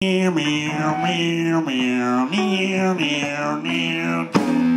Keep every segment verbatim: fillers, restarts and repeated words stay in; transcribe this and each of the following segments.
Meow, meow, meow, meow, meow, meow, meow.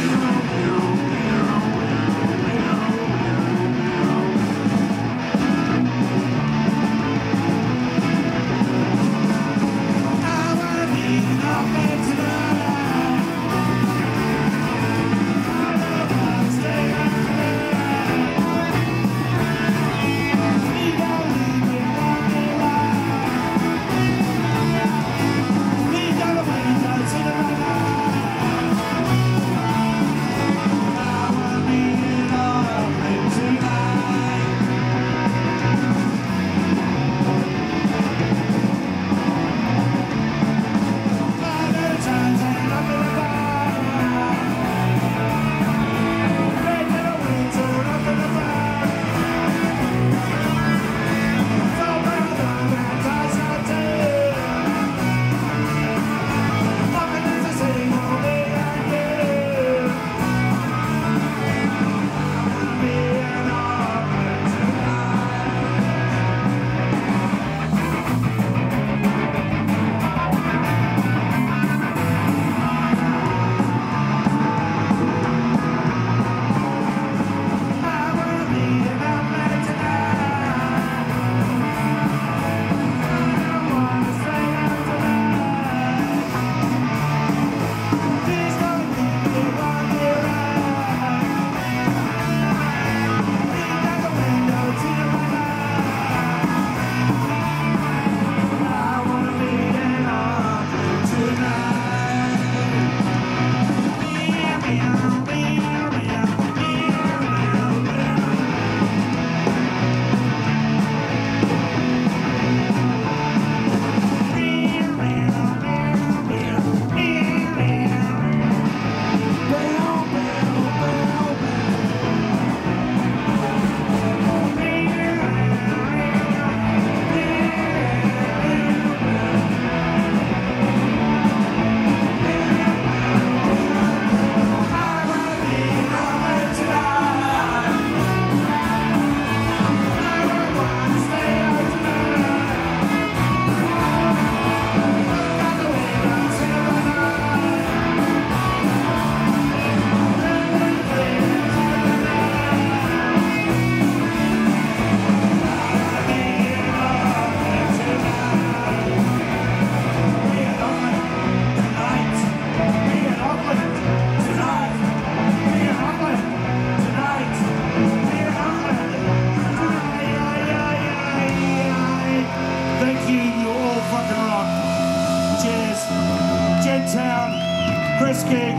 Chris King,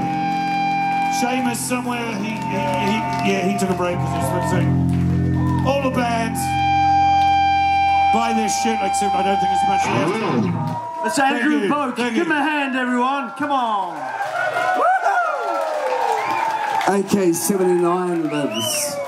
Seamus somewhere, he, he, he, yeah, he took a break because he was supposed to sing. All the bands, buy this shit, like I don't think it's much left. That's Andrew Boak. Give him a hand, everyone. Come on. A K seventy-nine lives.